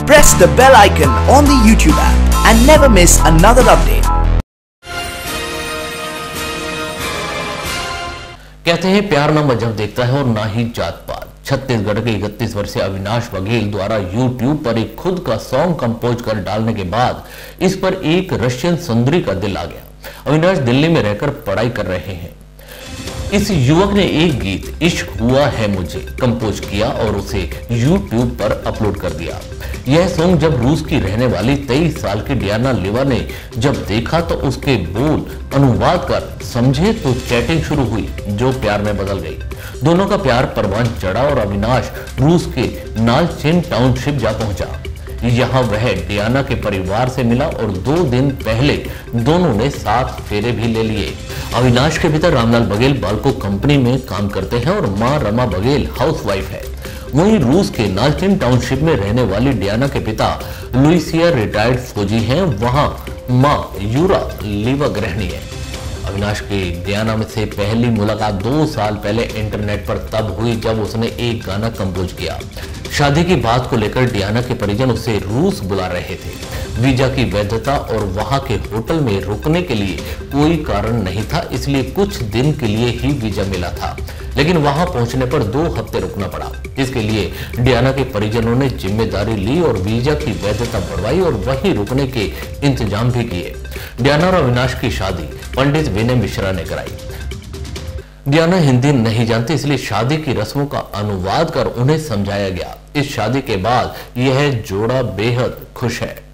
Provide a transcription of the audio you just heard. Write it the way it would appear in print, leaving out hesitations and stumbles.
Press the bell icon on the YouTube app and never miss another update. कहते हैं प्यार ना मजहब देखता है और ना ही जात पात। छत्तीसगढ़ के 31 वर्षीय अविनाश बघेल द्वारा YouTube पर एक खुद का सॉन्ग कंपोज कर डालने के बाद इस पर एक रशियन सुंदरी का दिल आ गया। अविनाश दिल्ली में रहकर पढ़ाई कर रहे हैं। इस युवक ने एक गीत इश्क हुआ है मुझे कंपोज किया और उसे YouTube पर अपलोड कर दिया। यह सॉन्ग जब रूस की रहने वाली 23 साल की डियाना लिवा ने जब देखा तो उसके बोल अनुवाद कर समझे तो चैटिंग शुरू हुई जो प्यार में बदल गई। दोनों का प्यार परवान चढ़ा और अविनाश रूस के नालचेन टाउनशिप जा पहुंचा। यहाँ वह डियाना के परिवार से मिला और 2 दिन पहले दोनों ने 7 फेरे भी ले लिए। अविनाश के पिता रामलाल बघेल बाल्को कंपनी में काम करते हैं और मां रमा बघेल हाउसवाइफ है। वहीं रूस के नालचेन टाउनशिप में रहने वाली डियाना के पिता लुइसिया रिटायर्ड फौजी हैं। वहां मां यूरा लीवा गृहिणी है। अविनाश की डियाना में से पहली मुलाकात 2 साल पहले इंटरनेट पर तब हुई जब उसने एक गाना कंपोज किया। शादी की बात को लेकर डियाना के परिजन उसे रूस बुला रहे थे। वीजा की वैधता और वहां के होटल में रुकने के लिए कोई कारण नहीं था, इसलिए कुछ दिन के लिए ही वीजा मिला था, लेकिन वहां पहुंचने पर 2 हफ्ते रुकना पड़ा। इसके लिए डियाना के परिजनों ने जिम्मेदारी ली और वीजा की वैधता बढ़वाई और वहीं रुकने के इंतजाम भी किए। डियाना और अविनाश की शादी पंडित विनय मिश्रा ने कराई। डियाना हिंदी नहीं जानती, इसलिए शादी की रस्मों का अनुवाद कर उन्हें समझाया गया। इस शादी के बाद यह जोड़ा बेहद खुश है।